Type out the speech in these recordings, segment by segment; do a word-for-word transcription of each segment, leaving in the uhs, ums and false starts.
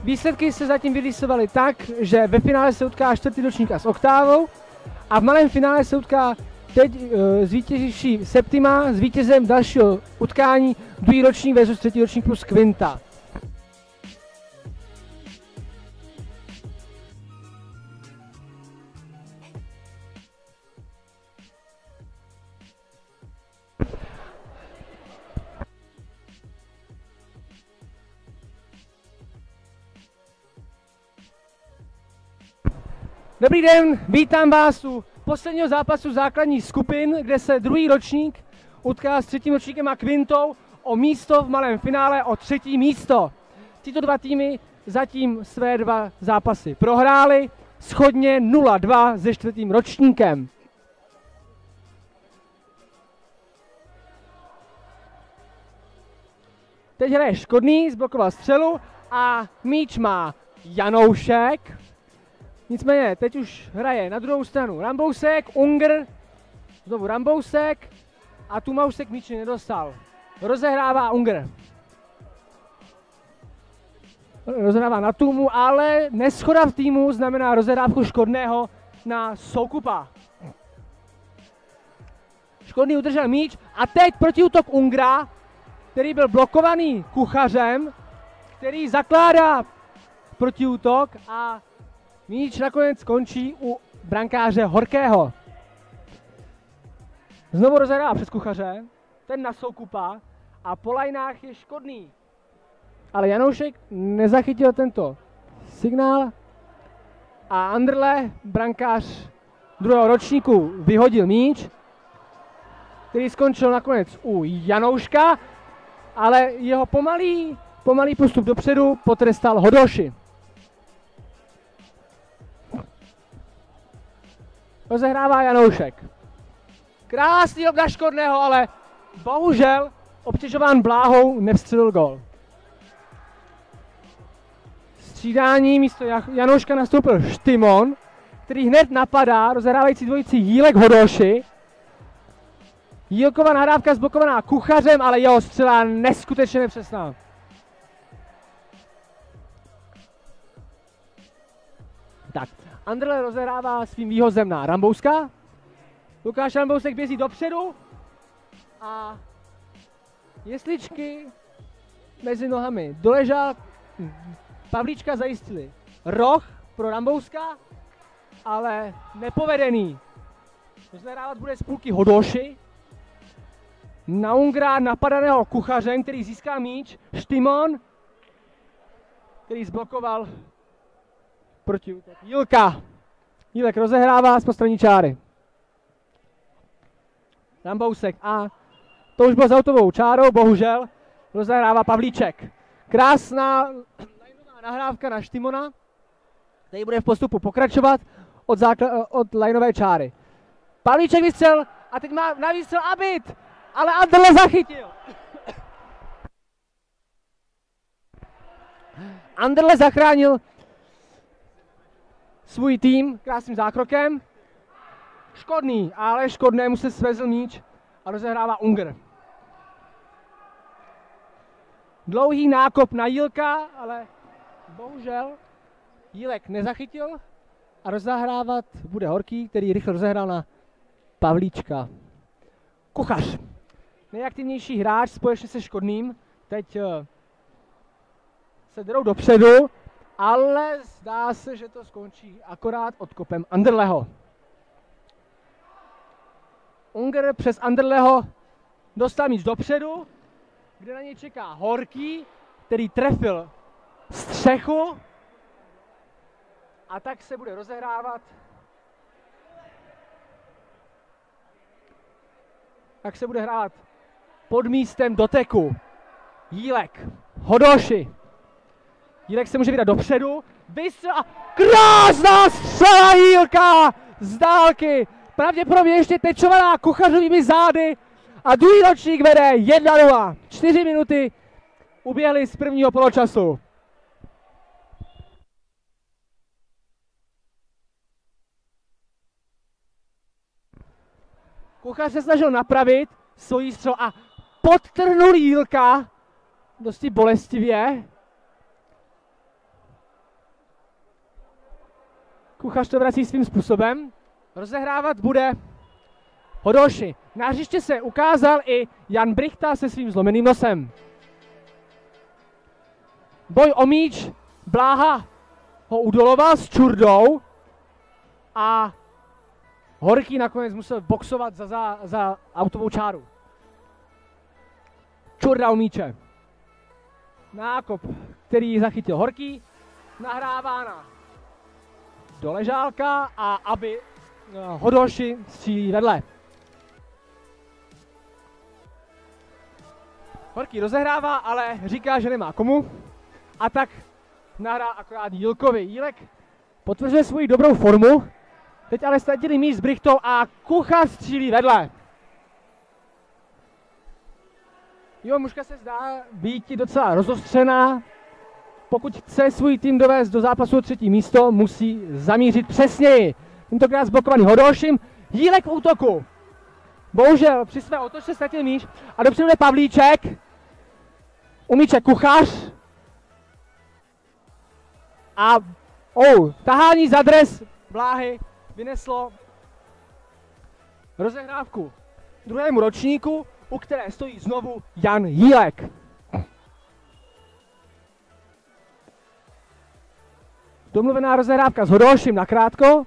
Výsledky se zatím vyrýsovaly tak, že ve finále se utká čtvrtý ročník s oktávou a v malém finále se utká teď e, zvítězivší Septima s vítězem dalšího utkání druhý ročník versus třetí ročník plus Quinta. Dobrý den, vítám vás u posledního zápasu základních skupin, kde se druhý ročník utká s třetím ročníkem a Quintou o místo v malém finále, o třetí místo. Tyto dva týmy zatím své dva zápasy prohrály, shodně nula dva se čtvrtým ročníkem. Teď hraje Škodný, zblokoval střelu a míč má Janoušek. Nicméně, teď už hraje na druhou stranu Rambousek, Unger, znovu Rambousek a Tumausek míč nedostal. Rozehrává Unger. Rozehrává na Tumu, ale neschoda v týmu znamená rozehrávku Škodného na Soukupa. Škodný udržel míč a teď protiútok Ungra, který byl blokovaný Kuchařem, který zakládá protiútok a míč nakonec skončí u brankáře Horkého. Znovu rozehrává přes Kuchaře, ten na Soukupa a po lajnách je Škodný. Ale Janoušek nezachytil tento signál a Anderle, brankář druhého ročníku, vyhodil míč, který skončil nakonec u Janouška, ale jeho pomalý, pomalý postup dopředu potrestal Hodoši. Rozehrává Janoušek. Krásný lob na Škodného, ale bohužel obtěžován Bláhou nevstřelil gól. Střídání místo Janouška nastoupil Štymon, který hned napadá rozehrávající dvojici Jílek Hodoši. Jílkova nahrávka zblokovaná Kuchařem, ale jeho střela neskutečně nepřesná. Tak, Anderle rozehrává svým výhozem na Rambouska. Lukáš Rambousek běží dopředu a jesličky mezi nohami doležal. Pavlíčka zajistili roh pro Rambouska, ale nepovedený. Rozehrávat bude z půlky Hodoši. Na Ungra napadaného Kuchařem, který získá míč. Štymon, který zblokoval protiútok. Jílka. Jílek rozehrává z postranní čáry. Rambousek a to už bylo za autovou čárou, bohužel rozehrává Pavlíček. Krásná lineová nahrávka na Štymona, který bude v postupu pokračovat od, od lineové čáry. Pavlíček vystřel a teď má na výstřel Abit, ale Anderle zachytil. Anderle zachránil svůj tým krásným zákrokem. Škodný, ale Škodnému se svezl míč a rozehrává Unger. Dlouhý nákop na Jílka, ale bohužel Jílek nezachytil a rozehrávat bude Horký, který rychle rozehrál na Pavlíčka. Kuchař. Nejaktivnější hráč společně se Škodným. Teď uh, se jdou dopředu, ale zdá se, že to skončí akorát odkopem Anderleho. Unger přes Anderleho dostal míč dopředu, kde na něj čeká Horký, který trefil střechu a tak se bude rozehrávat. Tak se bude hrát pod místem doteku. Jílek, Hodoši. Jílek se může vydat dopředu. Vystřel a krásná střela Jílka z dálky. Pravděpodobně ještě tečovaná Kuchařovými zády. A druhý ročník vede jedna nula. Čtyři minuty uběhly z prvního poločasu. Kuchař se snažil napravit svoji střel a podtrhnul Jílka dosti bolestivě. Kuchař to vrací svým způsobem. Rozehrávat bude Hodoši. Na hřiště se ukázal i Jan Brichta se svým zlomeným nosem. Boj o míč, Bláha ho udoloval s Čurdou a Horký nakonec musel boxovat za, za, za autovou čáru. Čurda u míče. Nákop, který zachytil Horký, nahrává na Doležálka a aby Hodoši střílí vedle. Horký rozehrává, ale říká, že nemá komu. A tak nahrá akorát Jílkovi. Jílek potvrzuje svoji dobrou formu. Teď ale ztratili míč s Brichtou a Kuchař střílí vedle. Jo, mužka se zdá být docela rozostřená. Pokud chce svůj tým dovést do zápasu o třetí místo, musí zamířit přesněji. Tentokrát zblokovaný Hodoším. Jílek v útoku. Bohužel při své otočce ztratil míč a dopředu jde Pavlíček. U míče Kuchař. A oh, tahání za dres Bláhy vyneslo rozehrávku druhému ročníku, u které stojí znovu Jan Jílek. Domluvená rozehrávka s Hodoším nakrátko.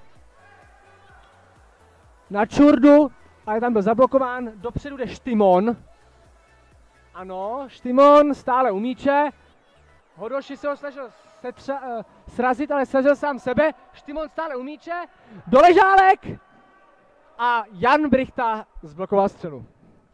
Na Čurdu, ale tam byl zablokován. Dopředu jde Štymon. Ano, Štymon stále u míče. Hodoši se ho snažil setřa, uh, srazit, ale srazil sám sebe. Štymon stále u míče. Doležálek. A Jan Brichta zblokoval střelu.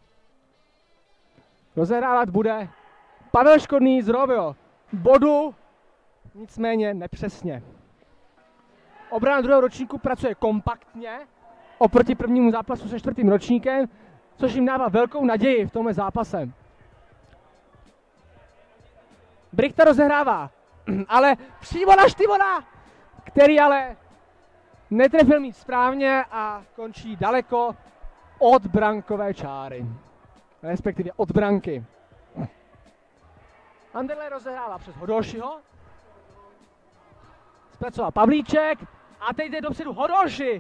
Rozehrávat bude Pavel Škodný z Rovio. Bodu, nicméně nepřesně. Obrana druhého ročníku pracuje kompaktně oproti prvnímu zápasu se čtvrtým ročníkem, což jim dává velkou naději v tomhle zápase. Brichta rozehrává, ale přímo na Štymona, který ale netrefil míč správně a končí daleko od brankové čáry. Respektive od branky. Anderle rozehrává přes Hodošiho. Zpracoval Pavlíček a teď jde dopředu Hodoši.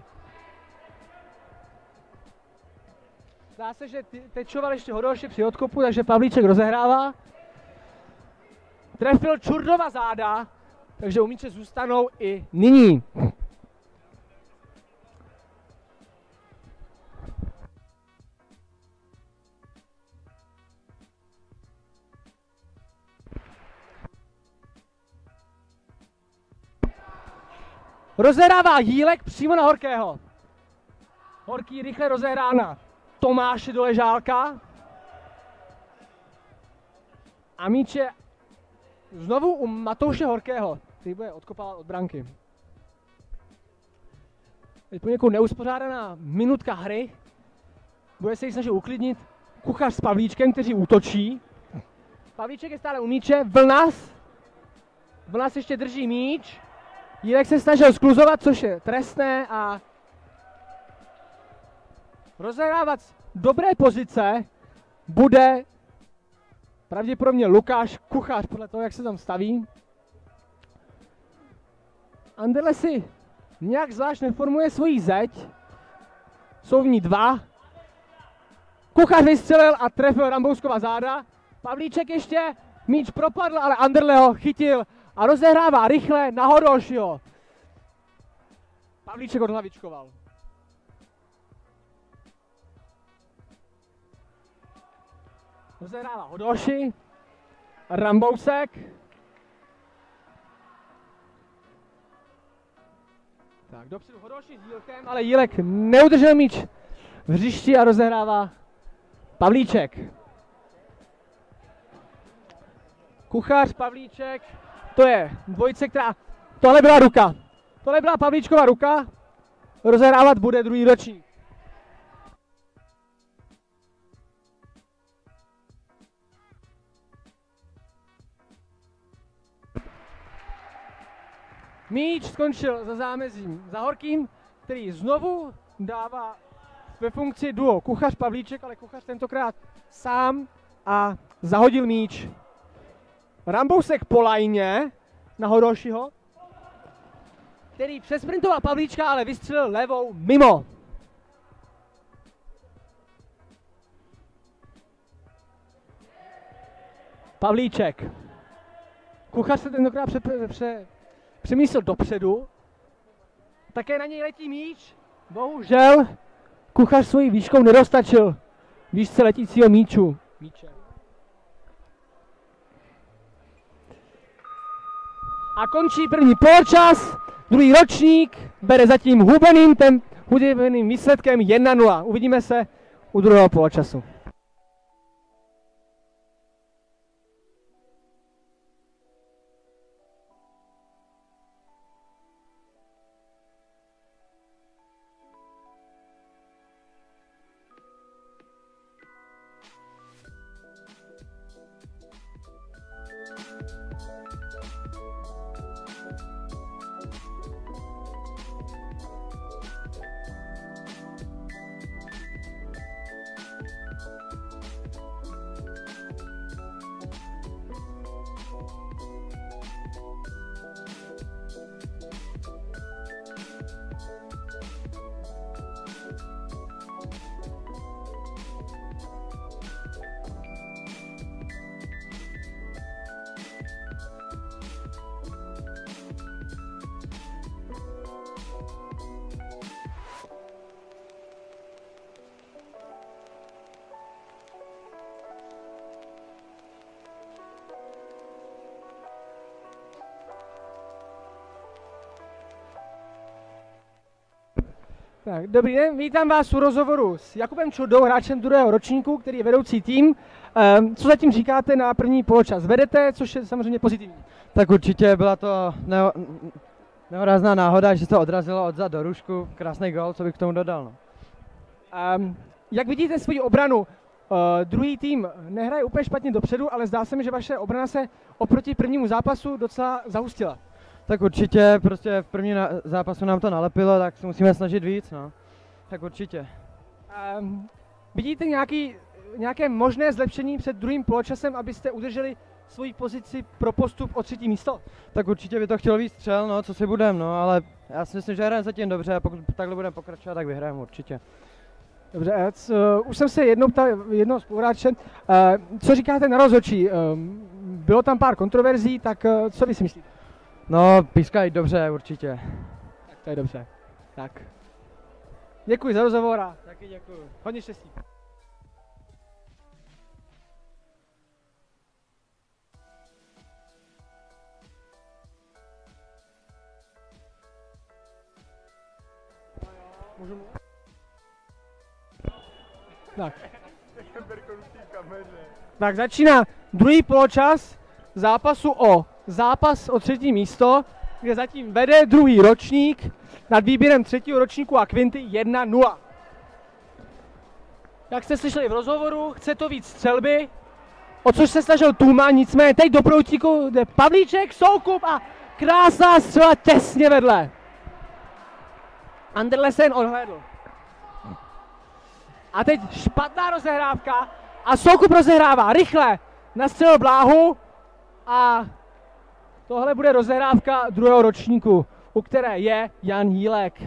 Zdá se, že tečoval ještě Hodoši při odkopu, takže Pavlíček rozehrává. Trefil Čurdova záda, takže u míče zůstanou i nyní. Rozehrává Jílek přímo na Horkého. Horký rychle rozehrá na Tomáše Doležálka. A míč je znovu u Matouše Horkého, který bude odkopávat od branky. Je poněkud neuspořádaná minutka hry. Bude se jí snažit uklidnit Kuchař s Pavlíčkem, kteří útočí. Pavlíček je stále u míče, Vlnas. Vlnas ještě drží míč. Jílek se snažil skluzovat, což je trestné, a rozehrávat z dobré pozice bude pravděpodobně Lukáš Kuchař, podle toho, jak se tam staví. Anderle si nějak zvlášť neformuje svoji zeď. Jsou v ní dva. Kuchař vystřelil a trefil Rambouskova záda. Pavlíček ještě míč propadl, ale Anderle ho chytil a rozehrává rychle na Hodošiho. Pavlíček odhlavičkoval. Rozehrává Hodoši. Rambousek. Tak, dopředu Hodoši s Jílkem, ale Jílek neudržel míč v hřišti a rozehrává Pavlíček. Kuchař, Pavlíček, to je dvojice, která... Tohle byla ruka. Tohle byla Pavlíčkova ruka. Rozehrávat bude druhý ročník. Míč skončil za zámezím za Horkým, který znovu dává ve funkci duo Kuchař Pavlíček, ale Kuchař tentokrát sám a zahodil míč. Rambousek po lajně na Hodošiho. který přesprintoval Pavlíčka, ale vystřelil levou mimo. Pavlíček. Kuchař se tentokrát pře, pře, přemístil dopředu. Také na něj letí míč. Bohužel Kuchař svojí výškou nedostačil výšce letícího míču. Míče. A končí první poločas. Druhý ročník bere zatím hubeným, tem, hubeným výsledkem jedna nula. Uvidíme se u druhého poločasu. Tak, dobrý den, vítám vás u rozhovoru s Jakubem Čurdou, hráčem druhého ročníku, který je vedoucí tým. Um, co zatím říkáte na první poločas? Vedete, což je samozřejmě pozitivní. Tak určitě byla to neho, nehorázná náhoda, že se to odrazilo odzad do růžku. Krásný gól, co bych k tomu dodal. No. Um, jak vidíte svoji obranu? Uh, druhý tým nehraje úplně špatně dopředu, ale zdá se mi, že vaše obrana se oproti prvnímu zápasu docela zahustila. Tak určitě, prostě v prvním zápasu nám to nalepilo, tak se musíme snažit víc, no. Tak určitě. Um, vidíte nějaký, nějaké možné zlepšení před druhým poločasem, abyste udrželi svoji pozici pro postup o třetí místo? Tak určitě by to chtělo víc střel, no, co si budem, no, ale já si myslím, že hrajeme zatím dobře a pokud takhle budeme pokračovat, tak vyhrajeme určitě. Dobře, co, už jsem se jednou ptal jednoho spoluhráče, uh, co říkáte na rozhodčí? Um, bylo tam pár kontroverzí, tak uh, co vy si myslíte? No, pískají dobře, určitě. Tak to je dobře. Tak. Děkuji za rozhovor a taky děkuji. Hodně štěstí. Můžu mluvit? Tak. Tak začíná druhý poločas zápasu o zápas o třetí místo, kde zatím vede druhý ročník nad výběrem třetího ročníku a Quinty jedna nula. Jak jste slyšeli v rozhovoru, chce to víc střelby, o což se snažil Tuma, nicméně teď do proutíku jde Pavlíček, Soukup a krásná střela těsně vedle. Anderlesen odhlédl. A teď špatná rozehrávka a Soukup rozehrává rychle, nastřelil Bláhu a tohle bude rozehrávka druhého ročníku, u které je Jan Jílek.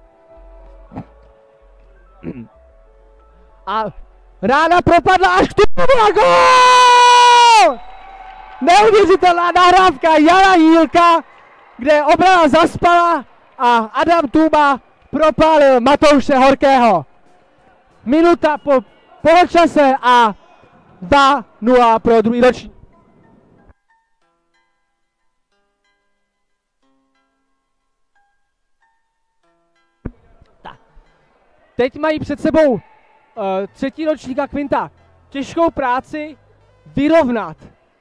A rána propadla až k tomu a gól! Neuvěřitelná nahrávka Jana Jílka, kde obrana zaspala a Adam Tuma propálil Matouše Horkého. Minuta po poločase a dva nula pro druhý ročník. Teď mají před sebou uh, třetí ročník a Quinta těžkou práci vyrovnat.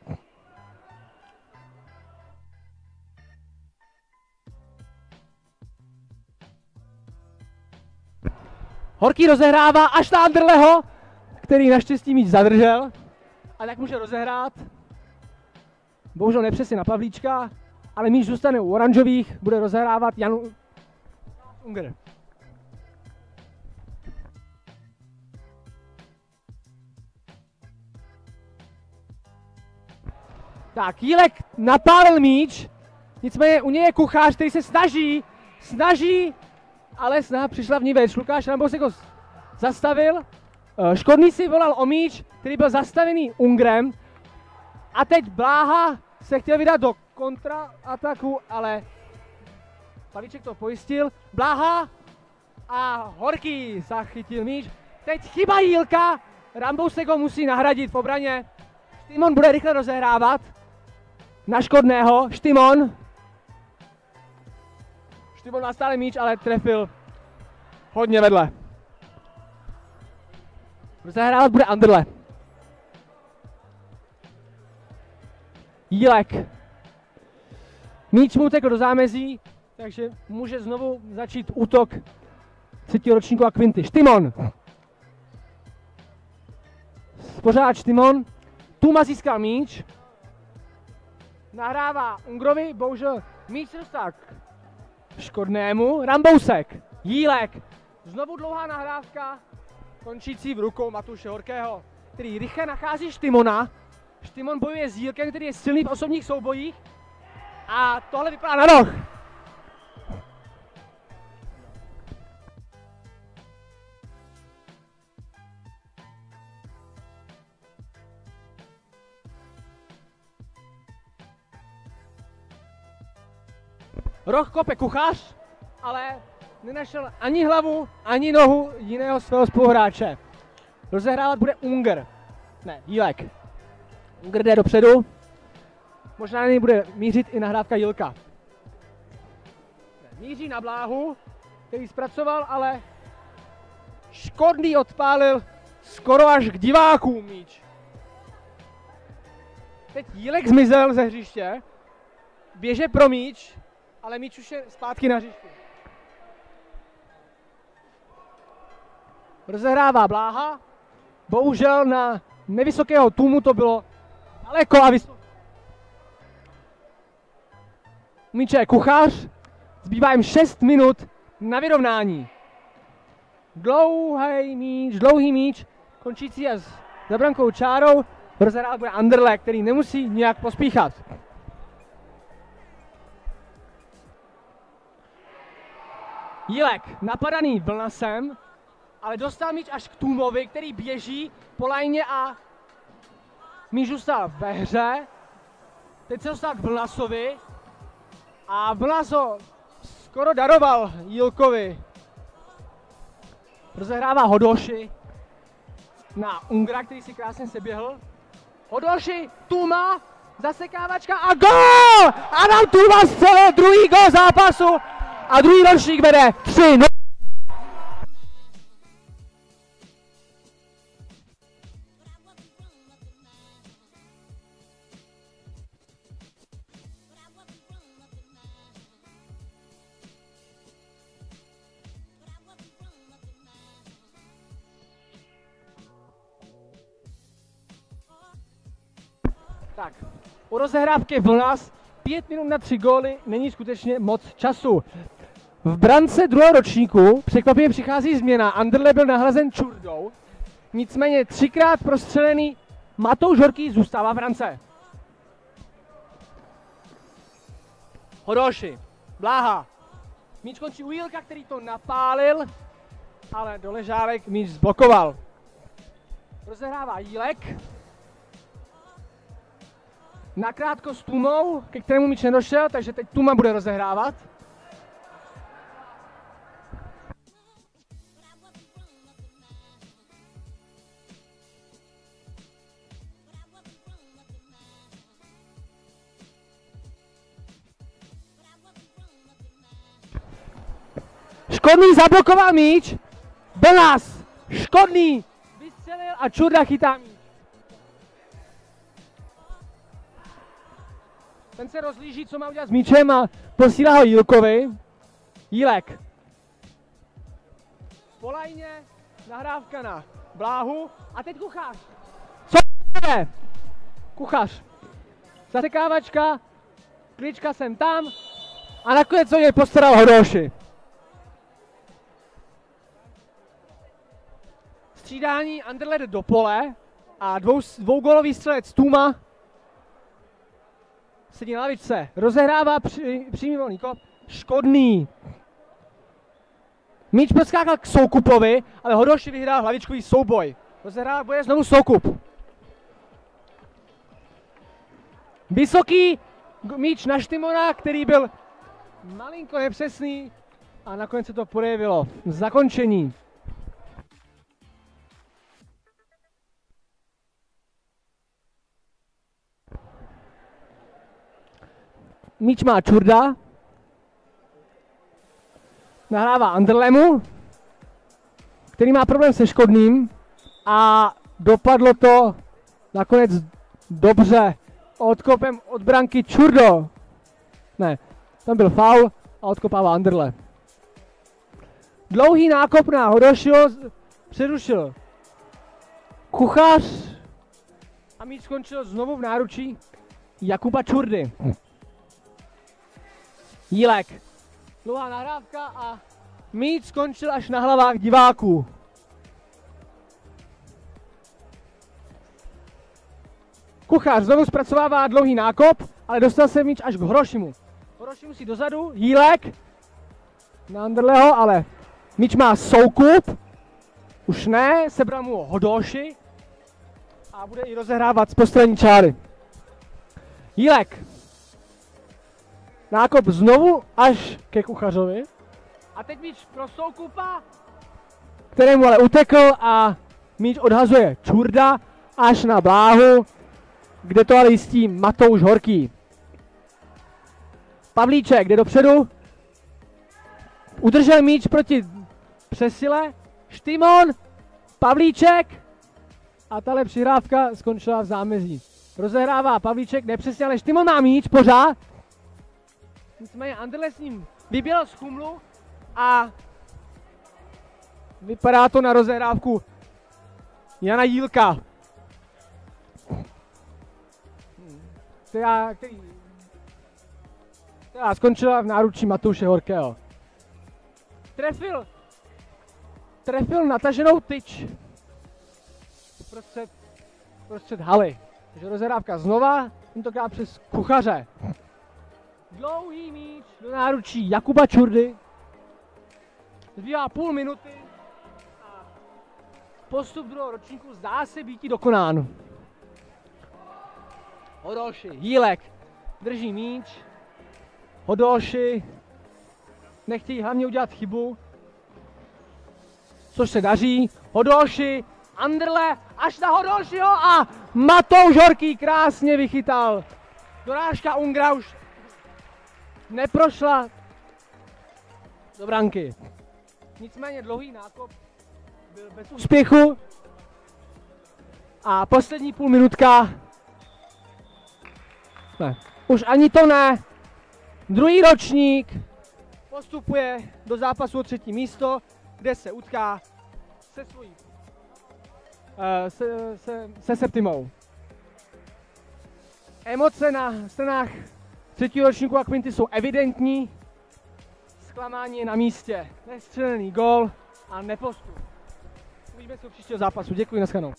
Horký rozehrává až na Anderleho, který naštěstí míč zadržel a tak může rozehrát. Bohužel nepřesně na Pavlíčka, ale míč zůstane u oranžových, bude rozehrávat Jan Unger. Tak, Jílek napálil míč, nicméně u něj je Kuchař, který se snaží snaží, ale snaha přišla v ní več. Lukáš Rambousek ho zastavil. Škodný si volal o míč, který byl zastavený Ungrem. A teď Bláha se chtěl vydat do kontraataku, ale Pavlíček to pojistil. Bláha a Horký zachytil míč. Teď chyba Jílka, Rambousek ho musí nahradit v obraně. Štimon bude rychle rozehrávat na Škodného. Štimon. Štimon má stále míč, ale trefil hodně vedle. Rozehrávat bude Anderle. Jílek. Míč mu utekl do zámezí, takže může znovu začít útok třetího ročníku a Quinty. Štimon. Pořád Štimon. Tuma získal míč. Nahrává Ungrovi, bohužel míč se dostal k Škodnému. Rambousek. Jílek. Znovu dlouhá nahrávka, končící v rukou Matuše Horkého, který rychle nachází Štimona. Štimon bojuje s Jílkem, který je silný v osobních soubojích. A tohle vypadá na roh. Roh kope Kuchař, ale nenašel ani hlavu, ani nohu jiného svého spoluhráče. Rozehrávat bude Unger. Ne, Jílek. Unger jde dopředu. Možná na něj bude mířit i nahrávka Jílka. Míří na Bláhu, který zpracoval, ale Škodný odpálil skoro až k divákům míč. Teď Jílek zmizel ze hřiště, běže pro míč, ale míč už je zpátky na hřišti. Rozehrává Bláha, bohužel na nevysokého Tumu to bylo daleko a vysoké. Míče je Kuchař, zbývá jim šest minut na vyrovnání. Dlouhý míč, dlouhý míč, končící je za brankou čárou, rozehrávat bude Anderle, který nemusí nějak pospíchat. Jílek, napadaný Vlnasem, ale dostal míč až k Tumovi, který běží po lajně a míč zůstal ve hře. Teď se dostal k Vlnasovi a Vlnas ho skoro daroval Jílkovi. Rozehrává Hodoši na Ungra, který si krásně seběhl. Hodoši, Tuma, zasekávačka a gól! Adam Tuma střelil druhý gól zápasu a druhý ročník vede tři nula. Tak, u rozehrávky Vlnas pět minut na tři góly není skutečně moc času. V brance druhého ročníku překvapivě přichází změna. Anderle byl nahrazen Čurdou, nicméně třikrát prostřelený Matouš Horký zůstává v brance. Hodoši, Bláha, míč končí u Jílka, který to napálil, ale do ležálek míč zblokoval. Rozehrává Jílek. Nakrátko s Tumou, ke kterému míč nedošel, takže teď Tuma bude rozehrávat. Škodný zablokoval míč, Vlnas, Škodný vystřelil a Čurda chytá míč. Ten se rozlíží, co má udělat s míčem a posílá ho Jílkovi. Jílek. Po lajně, nahrávka na Bláhu a teď Kuchař. Co je? Kuchař. Zasekávačka, klička sem tam a nakonec co jej postaral Hodoši. Střídání Anderle jde do pole a dvou, dvougólový střelec Tuma sedí na lavičce, rozehrává při, přímý volný kop, Škodný. Míč podskákal k Soukupovi, ale Hodoši vyhrál hlavičkový souboj. Rozehrál boje znovu Soukup. Vysoký míč na Štimona, který byl malinko nepřesný a nakonec se to projevilo. Zakončení. Míč má Čurda. Nahrává Anderlemu, který má problém se Škodným a dopadlo to nakonec dobře odkopem od branky Čurdo. Ne, tam byl faul a odkopává Anderle. Dlouhý nákop na Hodošiho přerušil Kuchař a míč skončil znovu v náručí Jakuba Čurdy. Jílek. Dlouhá nahrávka a míč skončil až na hlavách diváků. Kuchař znovu zpracovává dlouhý nákop, ale dostal se míč až k Horošimu. Horoši musí dozadu, Jílek na Anderleho, ale míč má Soukup. Už ne, sebral mu Hodoši a bude i rozehrávat z postranní čáry. Jílek. Nákop znovu až ke Kuchařovi. A teď míč pro Soukupa, kterému ale utekl a míč odhazuje Čurda až na Bláhu, kde to ale jistí Matouš Horký. Pavlíček jde dopředu. Udržel míč proti přesile. Štimon, Pavlíček a tahle přihrávka skončila v zámezí. Rozehrává Pavlíček, nepřesně, ale Štimon má míč pořád. Nicméně Anderle s ním vyběl z chumlu a vypadá to na rozehrávku Jana Jílka. Která, který, která skončila v náručí Matouše Horkého. Trefil, trefil nataženou tyč prostřed, prostřed haly. Takže rozehrávka znova, tentokrát přes Kuchaře. Dlouhý míč do náručí Jakuba Čurdy. Zbývá půl minuty a postup druhého ročníku zdá se býti dokonán. Hodoši, Jílek drží míč. Hodoši nechtějí hlavně udělat chybu, což se daří. Hodoši, Anderle až na Hodošiho a Matouš Horký krásně vychytal. Dorážka Ungra už neprošla do branky. Nicméně dlouhý nákop byl bez úspěchu a poslední půl minutka. Ne, už ani to ne. Druhý ročník postupuje do zápasu o třetí místo, kde se utká se svojí uh, se, se, se Septimou. Emoce na stranách třetího ročníku a Quinty jsou evidentní. Zklamání je na místě. Nestřelený gól a nepostup. Uvidíme se u příštího zápasu. Děkuji, naschledanou.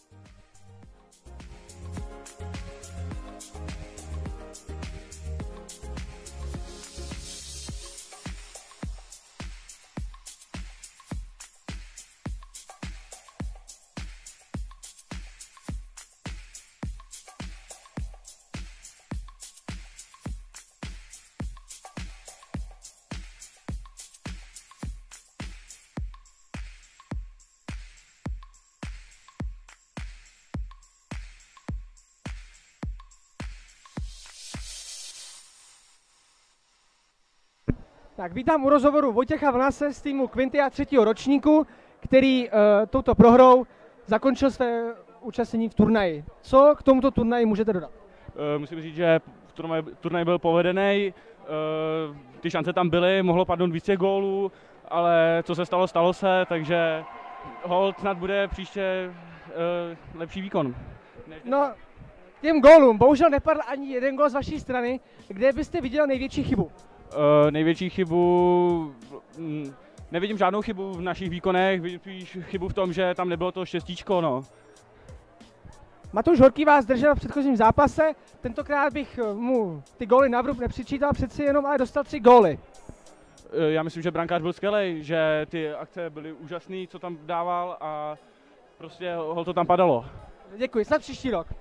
Tak vítám u rozhovoru Vojtěcha Vlnase z týmu Quintia třetího ročníku, který uh, touto prohrou zakončil své účastnění v turnaji. Co k tomuto turnaji můžete dodat? Uh, musím říct, že turnaj, turnaj byl povedený, uh, ty šance tam byly, mohlo padnout více gólů, ale co se stalo, stalo se, takže hold snad bude příště uh, lepší výkon. No, těm gólům, bohužel nepadl ani jeden gól z vaší strany. Kde byste viděl největší chybu? Uh, největší chybu, mm, nevidím žádnou chybu v našich výkonech, vidím spíš chybu v tom, že tam nebylo to šestíčko, no. Matouš Horký vás držel v předchozím zápase, tentokrát bych mu ty góly na vrub nepřičítal, přeci jenom ale dostal tři góly. já myslím, že brankář byl skvělej, že ty akce byly úžasný, co tam dával a prostě hol to tam padalo. Děkuji, snad příští rok.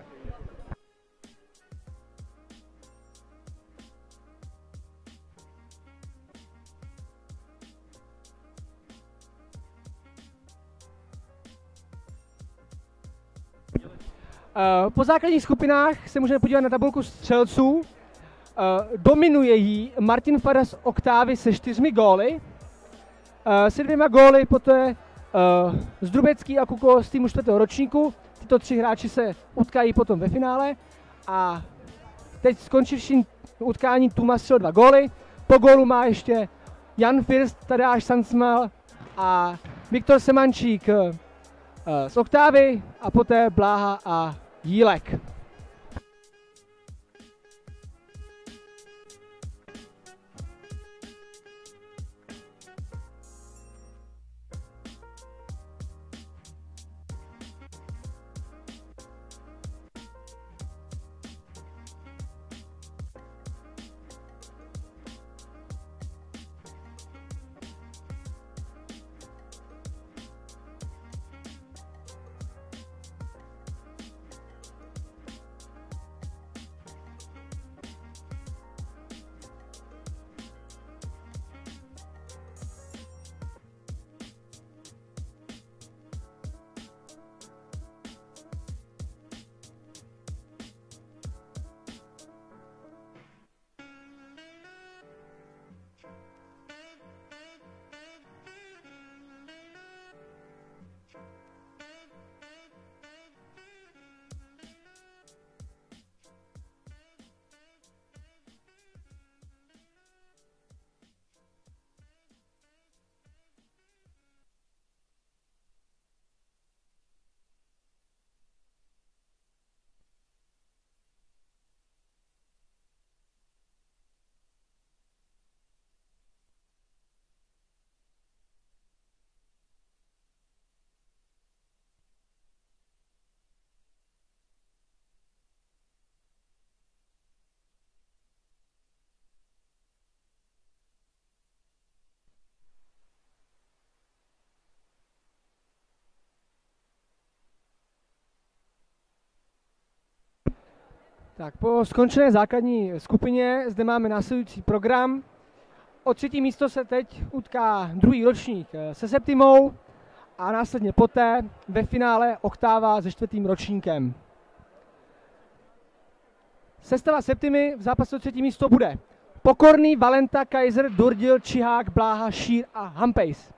Po základních skupinách se můžeme podívat na tabulku střelců. Dominuje jí Martin Fara z Oktávy se čtyřmi góly. Se dvěma góly poté Zdrubecký a Kuko z týmu čtvrtého ročníku. Tyto tři hráči se utkají potom ve finále. A teď skončivší utkání Tuma střelil dva góly. Po gólu má ještě Jan First, Tadáš Sansmal a Viktor Semančík z Oktávy a poté Bláha a Jílek. Tak po skončené základní skupině zde máme následující program. O třetí místo se teď utká druhý ročník se Septimou a následně poté ve finále Oktáva se čtvrtým ročníkem. Sestava Septimy v zápase o třetí místo bude Pokorný, Valenta, Kaiser, Durdil, Čihák, Bláha, Šír a Hampejs.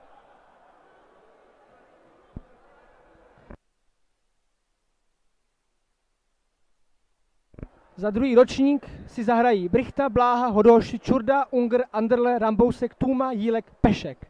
Za druhý ročník si zahrají Brichta, Bláha, Hodoš, Čurda, Unger, Anderle, Rambousek, Tuma, Jílek, Pešek.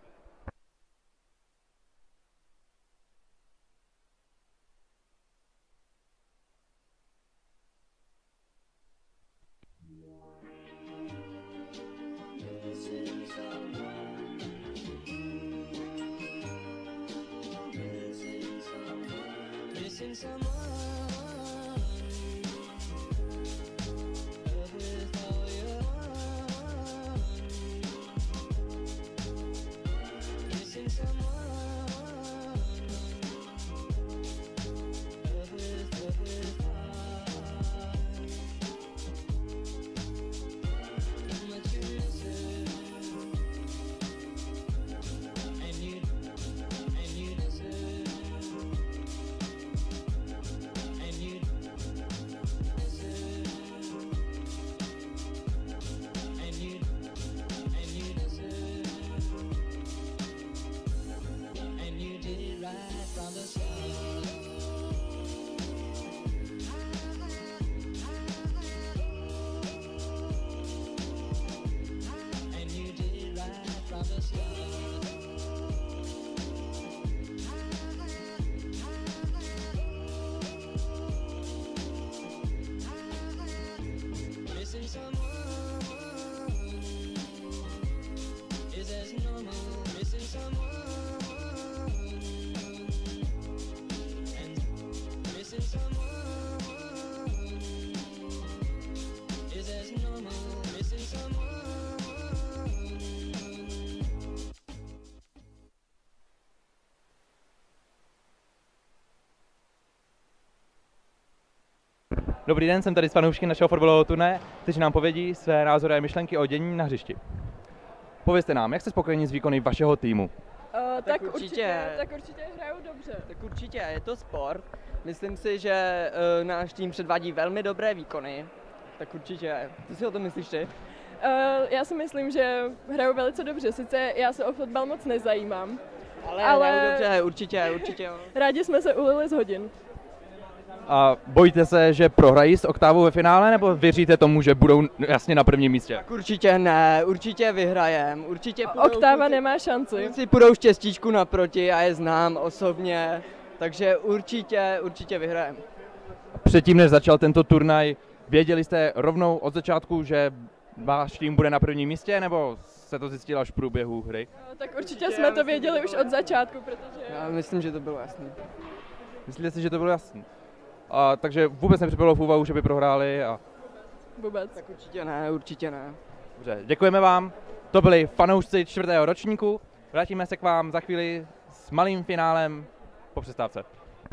Dobrý den, jsem tady s fanoušky našeho fotbalového turnaje, kteří nám povědí své názory a myšlenky o dění na hřišti. Povězte nám, jak jste spokojeni s výkony vašeho týmu? Uh, tak, tak určitě, určitě, tak určitě hrajou dobře. Tak určitě, je to sport. Myslím si, že uh, náš tým předvádí velmi dobré výkony. Tak určitě, co si o tom myslíš ty? Uh, já si myslím, že hrajou velice dobře, sice já se o fotbal moc nezajímám. Ale, ale hrajou dobře, určitě, určitě. Jo. Rádi jsme se ulili z hodin. A bojíte se, že prohrají s Oktávou ve finále, nebo věříte tomu, že budou jasně na prvním místě? Tak určitě ne, určitě vyhrajem, určitě půjdou, Oktáva kluci, nemá šanci. Kluci půjdou štěstíčku naproti, já je znám osobně, takže určitě, určitě vyhrajem. Předtím, než začal tento turnaj, věděli jste rovnou od začátku, že váš tým bude na prvním místě, nebo se to zjistil až v průběhu hry? No, tak určitě jsme to věděli už od začátku, protože... Já myslím, že to bylo jasné. Myslíte si, že to bylo jasné? A, takže vůbec nepřipadlo v úvahu, že by prohráli? A... Vůbec. Tak určitě ne, určitě ne. Dobře, děkujeme vám. To byli fanoušci čtvrtého ročníku. Vrátíme se k vám za chvíli s malým finálem po přestávce.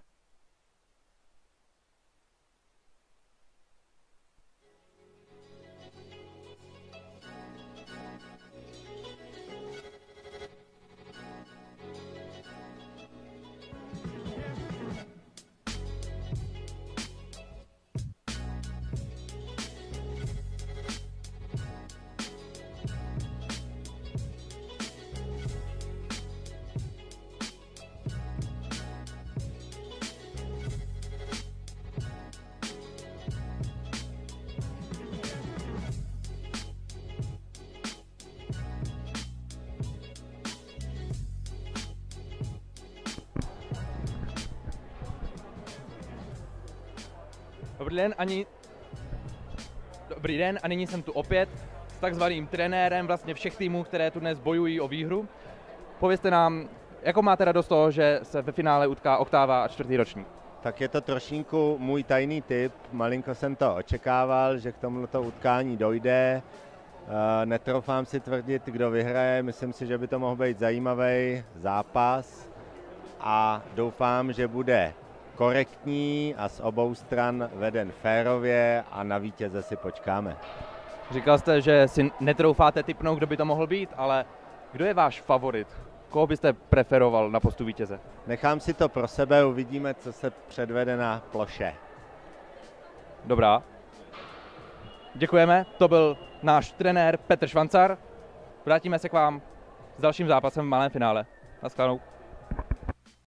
Dobrý den, ani... Dobrý den a nyní jsem tu opět s takzvaným trenérem vlastně všech týmů, které tu dnes bojují o výhru. Povězte nám, jakou máte radost toho, že se ve finále utká Oktáva a čtvrtý ročník? Tak je to trošinku můj tajný tip, malinko jsem to očekával, že k tomuto utkání dojde. Netroufám si tvrdit, kdo vyhraje, myslím si, že by to mohl být zajímavý zápas a doufám, že bude korektní a z obou stran veden férově a na vítěze si počkáme. Říkal jste, že si netroufáte tipnout, kdo by to mohl být, ale kdo je váš favorit? Koho byste preferoval na postu vítěze? Nechám si to pro sebe, uvidíme, co se předvede na ploše. Dobrá. Děkujeme, to byl náš trenér Petr Švancar. Vrátíme se k vám s dalším zápasem v malém finále. Naschledanou.